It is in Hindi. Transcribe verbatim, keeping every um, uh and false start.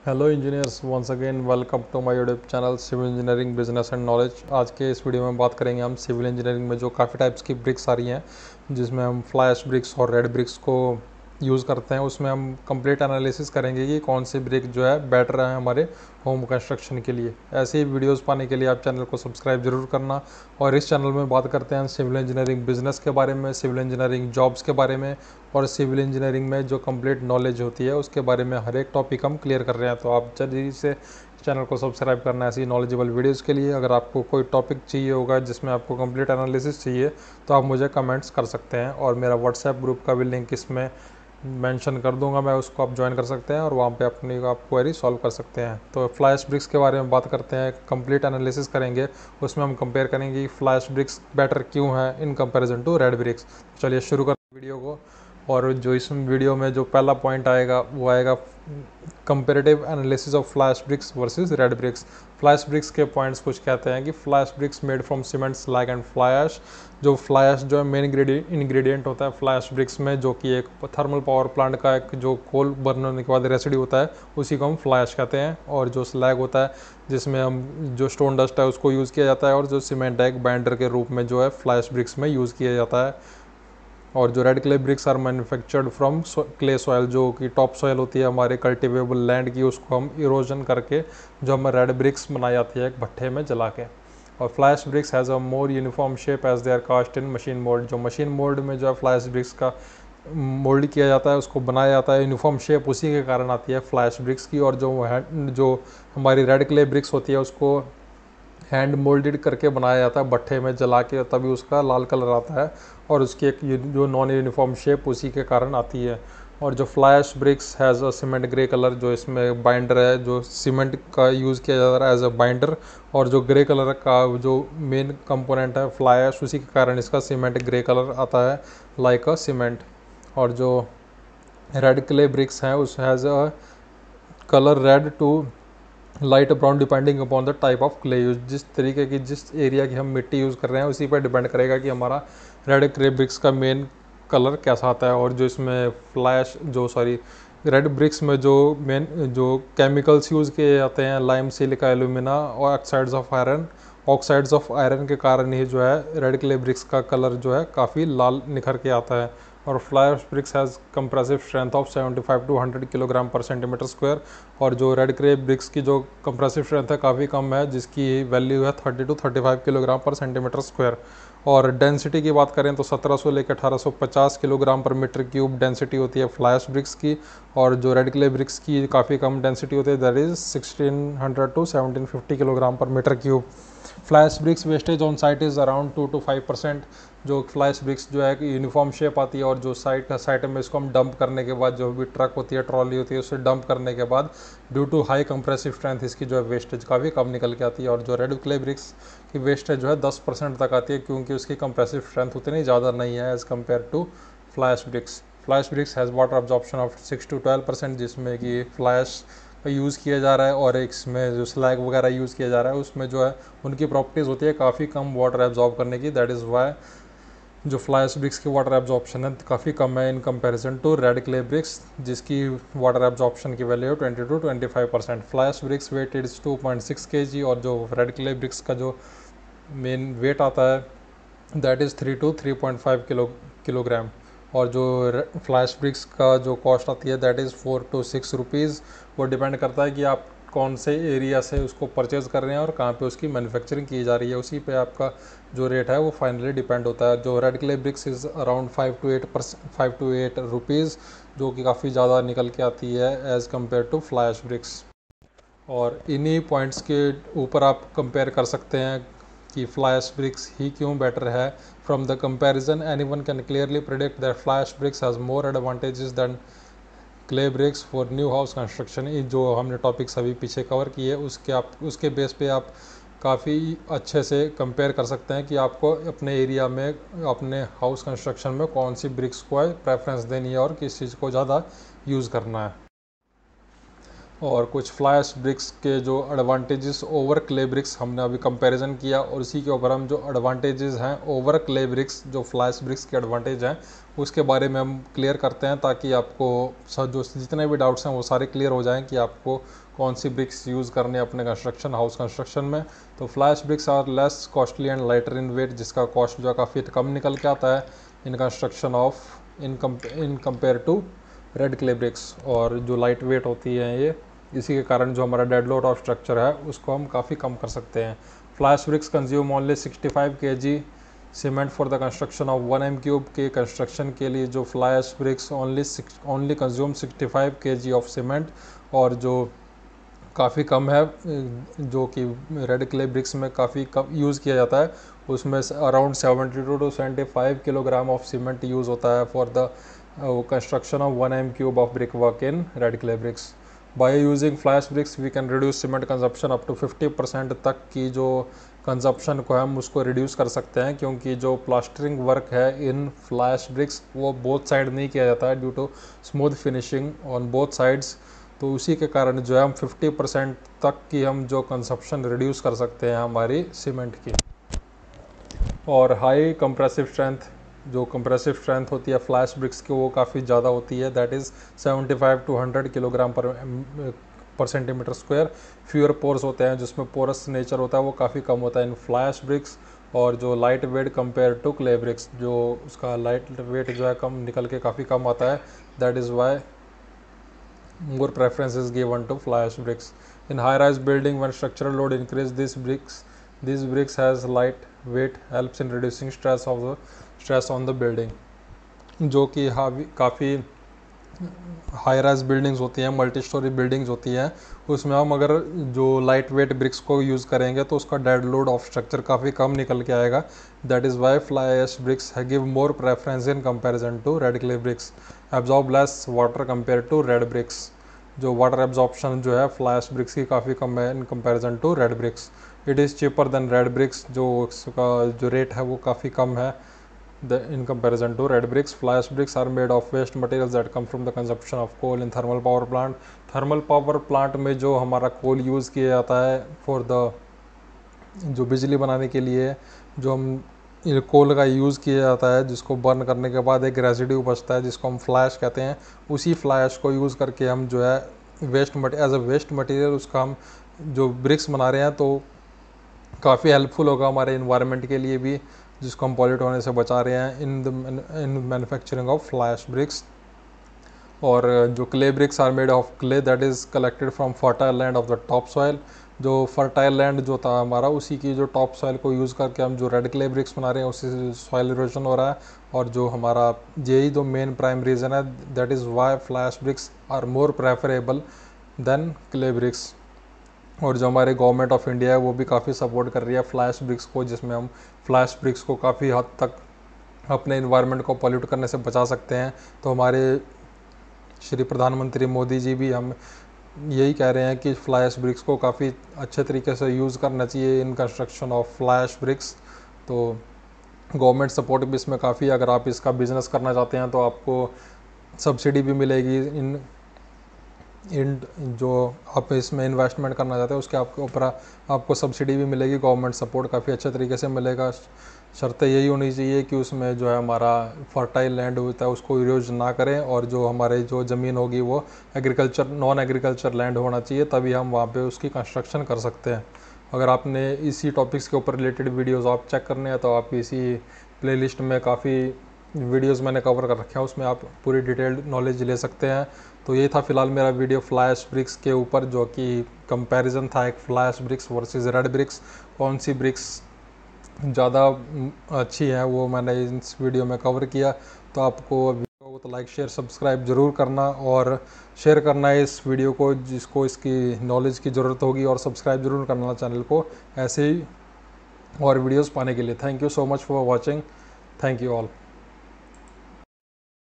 Hello engineers, once again welcome to my YouTube channel civil engineering business and knowledge. आज के इस वीडियो में बात करेंगे हम सिविल इंजीनियरिंग में जो काफ़ी टाइप्स की ब्रिक्स आ रही हैं, जिसमें हम फ्लाई ऐश ब्रिक्स और रेड ब्रिक्स को यूज़ करते हैं। उसमें हम कंप्लीट एनालिसिस करेंगे कि कौन सी ब्रिक जो है बेटर है हमारे होम कंस्ट्रक्शन के लिए। ऐसे ही वीडियोस पाने के लिए आप चैनल को सब्सक्राइब जरूर करना। और इस चैनल में बात करते हैं सिविल इंजीनियरिंग बिजनेस के बारे में, सिविल इंजीनियरिंग जॉब्स के बारे में और सिविल इंजीनियरिंग में जो कंप्लीट नॉलेज होती है उसके बारे में हर एक टॉपिक हम क्लियर कर रहे हैं। तो आप जल्दी से चैनल को सब्सक्राइब करना ऐसी नॉलेजेबल वीडियोस के लिए। अगर आपको कोई टॉपिक चाहिए होगा जिसमें आपको कंप्लीट एनालिसिस चाहिए तो आप मुझे कमेंट्स कर सकते हैं, और मेरा व्हाट्सएप ग्रुप का भी लिंक इसमें मेंशन कर दूंगा मैं, उसको आप ज्वाइन कर सकते हैं और वहाँ पे अपनी आप क्वेरी सॉल्व कर सकते हैं। तो फ्लाई ऐश ब्रिक्स के बारे में बात करते हैं, कंप्लीट एनालिसिस करेंगे। उसमें हम कंपेयर करेंगे कि फ्लाई ऐश ब्रिक्स बेटर क्यों है in comparison to red bricks. चलिए शुरू करते हैं वीडियो को। और जो इस वीडियो में जो पहला पॉइंट आएगा वो आएगा comparative analysis of fly ash bricks versus red bricks. Fly ash bricks के पॉइंट्स कुछ कहते हैं कि fly ash bricks made from cement slag and fly ash. जो फ्लाई ऐश जो है मेन इंग्रेडिएंट होता है फ्लाई ऐश ब्रिक्स में, जो कि एक थर्मल पावर प्लांट का एक जो कोल बर्न होने के बाद रेसिड्यू होता है उसी को हम फ्लाई ऐश कहते हैं। और जो स्लैग होता है जिसमें हम जो स्टोन डस्ट है उसको यूज़ किया जाता है, और जो सीमेंट है एक बाइंडर के रूप में जो है फ्लाई ऐश ब्रिक्स में यूज़ किया जाता है। और जो red clay bricks are manufactured from clay soil, जो कि टॉप सॉयल होती है हमारे कल्टिवेबल लैंड की, उसको हम इरोजन करके जो हमें रेड ब्रिक्स बनाई जाती है एक भट्ठे में जला के। और fly ash bricks has a more uniform shape as they are cast in machine mould. जो मशीन मोल्ड में जो है फ्लाई ऐश ब्रिक्स का मोल्ड किया जाता है, उसको बनाया जाता है, यूनिफॉर्म शेप उसी के कारण आती है फ्लाई ऐश ब्रिक्स की। और जो जो हमारी रेड क्ले ब्रिक्स होती है उसको हैंड मोल्डेड करके बनाया जाता है भट्ठे में जला के, तभी उसका लाल कलर आता है और उसकी एक जो नॉन यूनिफॉर्म शेप उसी के कारण आती है। और जो fly ash bricks has a cement grey colour, जो इसमें बाइंडर है जो सीमेंट का यूज़ किया जाता है एज अ बाइंडर, और जो ग्रे कलर का जो मेन कंपोनेंट है फ्लाई ऐश, उसी के कारण इसका सीमेंट ग्रे कलर आता है लाइक अ सीमेंट। और जो रेड क्ले ब्रिक्स हैं उस has a colour red to light brown depending upon the type of clay use. जिस तरीके की जिस एरिया की हम मिट्टी यूज़ कर रहे हैं उसी पर डिपेंड करेगा कि हमारा रेड क्ले ब्रिक्स का मेन कलर कैसा आता है। और जो इसमें फ्लैश जो सॉरी रेड ब्रिक्स में जो मेन जो केमिकल्स यूज़ किए जाते हैं, लाइम, सिलिका, एल्यूमिना और oxides of iron oxides of iron के कारण ही जो है रेड क्ले ब्रिक्स का कलर जो है काफ़ी लाल निखर के आता है। और fly ash bricks has compressive strength of seventy five to hundred kilogram per centimetre square. और जो रेड क्ले ब्रिक्स की जो कंप्रेसिव स्ट्रेंथ है काफ़ी कम है, जिसकी वैल्यू है thirty to thirty five kilogram per centimetre square. और डेंसिटी की बात करें तो सत्रह सौ लेकर अठारह सौ पचास kilogram per metre cube density होती है फ्लाई ऐश ब्रिक्स की। और जो रेड क्ले ब्रिक्स की काफ़ी कम डेंसिटी होती है, that is sixteen hundred to seventeen fifty kilogram per metre cube. Fly ash bricks wastage on site is around two to five percent. जो फ्लाई ऐश ब्रिक्स जो है कि यूनिफॉर्म शेप आती है, और जो साइट का साइट में इसको हम डंप करने के बाद जो भी ट्रक होती है, ट्रॉली होती है, उससे डंप करने के बाद due to high compressive strength इसकी जो है वेस्टेज काफ़ी कम निकल के आती है। और जो रेड क्ले ब्रिक्स की वेस्टेज जो है दस परसेंट तक आती है, क्योंकि उसकी कंप्रेसिव स्ट्रेंथ उतनी ज़्यादा नहीं है as compare to fly ash bricks. Fly ash bricks has water absorption of six to twelve percent, जिसमें कि फ्लाई ऐश का यूज़ किया जा रहा है, और इसमें जो स्लैग वगैरह यूज़ किया जा रहा है उसमें जो है उनकी प्रॉपर्टीज़ होती है काफ़ी कम वाटर एब्जॉर्ब करने की। दैट इज़ वाई जो फ्लाई ऐश ब्रिक्स की वाटर एब्जॉर्प्शन है काफ़ी कम है in comparison to red clay bricks, जिसकी वाटर एब्जॉर्प्शन की वैल्यू है twenty to twenty five percent. Fly ash bricks weight is two point six K G, और जो रेड क्ले ब्रिक्स का जो मेन वेट आता है that is three to three point five kilo kilogram. और जो फ्लाई ऐश ब्रिक्स का जो कॉस्ट आती है that is four to six rupees. वो डिपेंड करता है कि आप कौन से एरिया से उसको परचेज़ कर रहे हैं और कहाँ पे उसकी मैन्युफैक्चरिंग की जा रही है, उसी पे आपका जो रेट है वो फाइनली डिपेंड होता है। जो red clay bricks is around five to eight percent five to eight rupees, जो कि काफ़ी ज़्यादा निकल के आती है as compare to fly ash bricks. और इन्हीं पॉइंट्स के ऊपर आप कंपेयर कर सकते हैं कि फ्लाई ऐश ब्रिक्स ही क्यों बेटर है। From the comparison anyone can clearly predict that fly ash bricks has more advantages than clay bricks for new house construction. जो हमने टॉपिक्स अभी पीछे कवर किए उसके आप उसके बेस पे आप काफ़ी अच्छे से कंपेयर कर सकते हैं कि आपको अपने एरिया में अपने हाउस कंस्ट्रक्शन में कौन सी ब्रिक्स को प्रेफरेंस देनी है और किस चीज़ को ज़्यादा यूज़ करना है। और कुछ फ्लाई ऐश ब्रिक्स के जो एडवांटेजेस ओवर क्ले ब्रिक्स हमने अभी कंपैरिजन किया, और इसी के ऊपर हम जो एडवांटेजेस हैं ओवर क्ले ब्रिक्स, जो फ्लाई ऐश ब्रिक्स के एडवांटेज हैं उसके बारे में हम क्लियर करते हैं, ताकि आपको सब जो जितने भी डाउट्स हैं वो सारे क्लियर हो जाएं कि आपको कौन सी ब्रिक्स यूज़ करनी है अपने कंस्ट्रक्शन हाउस कंस्ट्रक्शन में। तो fly ash bricks are less costly and lighter in weight, जिसका कॉस्ट जो है काफ़ी कम निकल के आता है in construction of in in compare to red clay bricks. और जो लाइट वेट होती है ये, इसी के कारण जो हमारा डेड लोड ऑफ स्ट्रक्चर है उसको हम काफ़ी कम कर सकते हैं। Fly ash bricks consume only sixty five K G cement for the construction of one M cube के कंस्ट्रक्शन के लिए जो fly ash bricks only only consume sixty five K G of cement, और जो काफ़ी कम है जो कि रेड क्ले ब्रिक्स में काफ़ी कम यूज़ किया जाता है, उसमें around seventy two to seventy five kilogram of cement use होता है for the construction of one M cube of brick work in red clay bricks. By using fly ash bricks we can reduce cement consumption up to fifty percent तक की जो कंजप्शन को हम उसको रिड्यूस कर सकते हैं, क्योंकि जो प्लास्टरिंग वर्क है इन फ्लाई ऐश ब्रिक्स वो बोथ साइड नहीं किया जाता है due to smooth finishing on both sides. तो उसी के कारण जो है हम फिफ्टी परसेंट तक की हम जो कंजप्शन रिड्यूस कर सकते हैं हमारी सीमेंट की। और हाई कंप्रेसिव स्ट्रेंथ, जो कंप्रेसिव स्ट्रेंथ होती है फ्लाई ऐश ब्रिक्स की वो काफ़ी ज़्यादा होती है, that is seventy five to hundred kilogram per per centimetre square. Fewer pores होते हैं, जिसमें पोरस नेचर होता है वो काफ़ी कम होता है इन फ्लाई ऐश ब्रिक्स। और जो light weight compare to clay bricks, जो उसका लाइट वेट जो है कम निकल के काफ़ी कम आता है, that is why more preference is given to fly ash bricks. In high-rise building, when structural load increase, these bricks these bricks has light weight helps in reducing stress of the stress on the building. जो कि काफ़ी हाई राइज बिल्डिंग्स होती हैं, मल्टी स्टोरी बिल्डिंग्स होती हैं, उसमें हम अगर जो लाइट वेट ब्रिक्स को यूज़ करेंगे तो उसका डेड लोड ऑफ स्ट्रक्चर काफ़ी कम निकल के आएगा। That is why fly ash bricks give more preference in comparison to red clay bricks. Absorb less water compare to red bricks, जो वाटर एब्जॉर्प्शन जो है फ्लाई ऐश ब्रिक्स की काफ़ी कम है in comparison to red bricks. It is cheaper than red bricks, जो उसका जो रेट है वो काफ़ी कम है The, in comparison to red bricks. Fly ash bricks are made of waste materials that come from the consumption of coal in thermal power plant. Thermal power plant में जो हमारा कोल यूज़ किया जाता है फॉर द जो बिजली बनाने के लिए, जो हम कोल का यूज़ किया जाता है, जिसको बर्न करने के बाद एक रेसिड्यू बचता है जिसको हम फ्लाई ऐश कहते हैं, उसी फ्लाई ऐश को यूज़ करके हम जो है वेस्ट मट एज अ वेस्ट मटेरियल उसका हम जो ब्रिक्स बना रहे हैं, तो काफ़ी हेल्पफुल होगा हमारे इन्वायरमेंट के लिए भी, जिसको हम पॉल्यूट होने से बचा रहे हैं in the in manufacturing of fly ash bricks. और जो clay bricks are made of clay that is collected from fertile land of the top soil. जो फर्टाइल लैंड जो था हमारा, उसी की जो टॉप सॉइल को यूज़ करके हम जो रेड क्ले ब्रिक्स बना रहे हैं, उससे सॉइल इरोजन हो रहा है। और जो हमारा यही दो मेन प्राइम रीज़न है, that is why fly ash bricks are more preferable than clay bricks. और जो हमारे गवर्नमेंट ऑफ इंडिया है वो भी काफ़ी सपोर्ट कर रही है फ्लाई ऐश ब्रिक्स को, जिसमें हम फ्लाई ऐश ब्रिक्स को काफ़ी हद तक अपने इन्वायरमेंट को पॉल्यूट करने से बचा सकते हैं। तो हमारे श्री प्रधानमंत्री मोदी जी भी हम यही कह रहे हैं कि फ्लाई ऐश ब्रिक्स को काफ़ी अच्छे तरीके से यूज़ करना चाहिए in construction of fly ash bricks. तो गवर्नमेंट सपोर्ट भी इसमें काफ़ी, अगर आप इसका बिज़नेस करना चाहते हैं तो आपको सब्सिडी भी मिलेगी इन इन जो आप इसमें इन्वेस्टमेंट करना चाहते हैं उसके आपके ऊपर आपको सब्सिडी भी मिलेगी, गवर्नमेंट सपोर्ट काफ़ी अच्छे तरीके से मिलेगा। शर्त यही होनी चाहिए कि उसमें जो है हमारा फर्टाइल लैंड होता है उसको यूज ना करें, और जो हमारे जो ज़मीन होगी वो एग्रीकल्चर नॉन एग्रीकल्चर लैंड होना चाहिए, तभी हम वहाँ पे उसकी कंस्ट्रक्शन कर सकते हैं। अगर आपने इसी टॉपिक्स के ऊपर रिलेटेड वीडियोस आप चेक करने हैं तो आप इसी प्लेलिस्ट में काफ़ी वीडियोस मैंने कवर कर रखे हैं, उसमें आप पूरी डिटेल्ड नॉलेज ले सकते हैं। तो ये था फिलहाल मेरा वीडियो फ्लाई ऐश ब्रिक्स के ऊपर, जो कि कंपैरिजन था एक fly ash bricks versus red bricks, कौन सी ब्रिक्स ज़्यादा अच्छी है वो मैंने इस वीडियो में कवर किया। तो आपको वीडियो को तो लाइक शेयर सब्सक्राइब ज़रूर करना और शेयर करना है इस वीडियो को जिसको इसकी नॉलेज की ज़रूरत होगी, और सब्सक्राइब ज़रूर करना चैनल को ऐसे ही और वीडियोस पाने के लिए। Thank you so much for watching, thank you all.